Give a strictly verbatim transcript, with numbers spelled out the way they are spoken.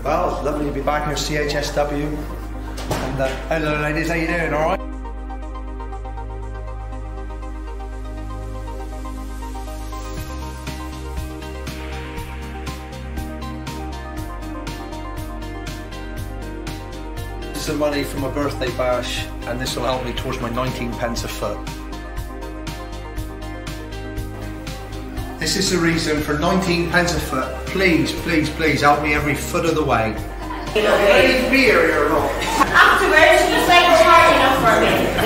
Well, it's lovely to be back here at C H S W. And uh, hello ladies, how you doing, alright? This is the money from my birthday bash, and this will help me towards my nineteen pence a foot. This is the reason for nineteen pence a foot. Please, please, please help me every foot of the way. Ready to be here or not? Afterwards, just like it's hard enough for me.